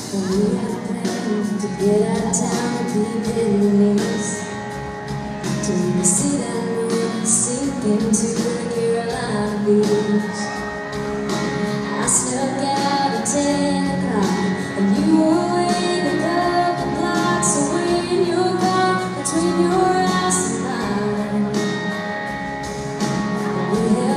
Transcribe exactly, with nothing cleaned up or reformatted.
We had planned to get out of town and be enemies, till we see that moon sink into the Carolina beach. I snuck out at ten o'clock, and you were waiting a couple blocks away in your car between your house and mine. We had